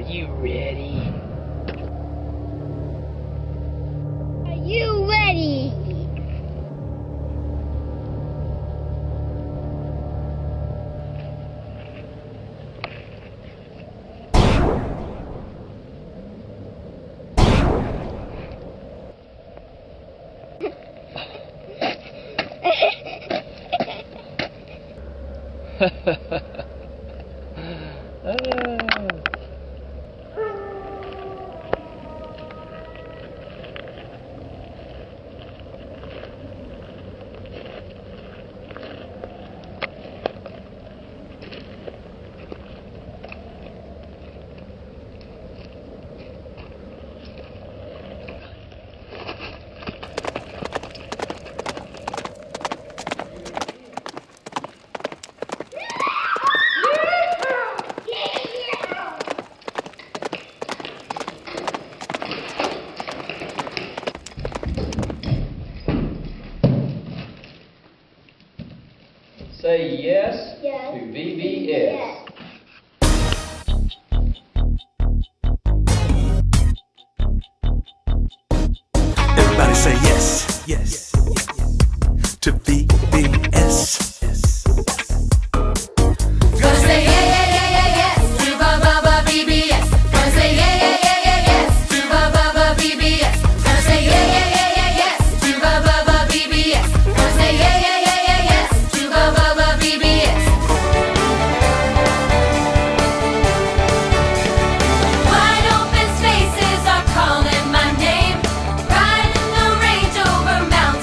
you ready? Are you ready? Say yes, Yes to VBS. Everybody say yes, yes, to VBS. Gonna say yeah, yeah, yeah, yeah, yes to VBS. Gonna say yeah, yeah, yeah, yeah, yes to VBS. Gonna say yeah, yeah, yeah, yeah, yes to VBS. Gonna say yeah, yeah, yeah, yeah, yes to VBS. Wide open spaces are calling my name. Riding the Range Rover mountain.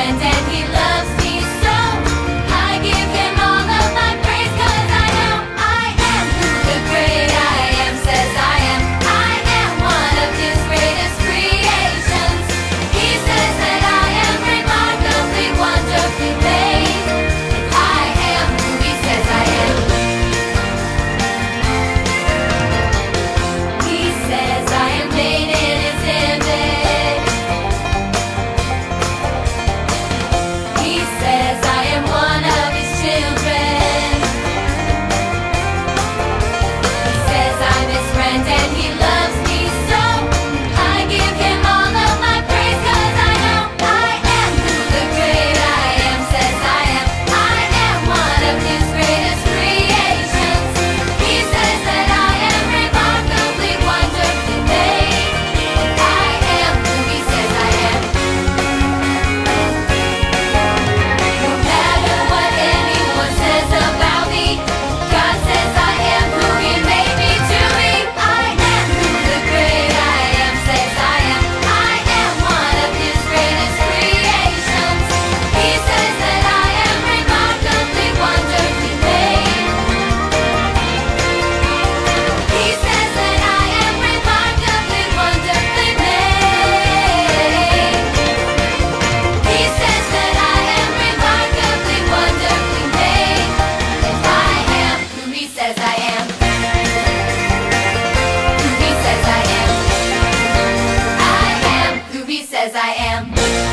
friend and he loves me so. I give him all of my praise 'cause I know I am who the great I am says I am. I am one of his greatest creations. He says that I am remarkably, wonderfully made. And I am who he says I am. He says I am made in his image. He says I am one of his children. He says I'm his friend and he loves me so. I give him all of my praise 'cause I know I am who the great I am says I am. I am one of his greatest creations. He says that I am remarkably, wonderfully made. And I am who he says I am. No matter what anyone says about me, God says I am who he made me to be. I am who the great I am says I am. I am one of his greatest creations. He says that I am remarkably, wonderfully made. He says that I am remarkably, wonderfully made. He says that I am remarkably, wonderfully made. And I am who he says I am. Who he says I am. I am who he says I am.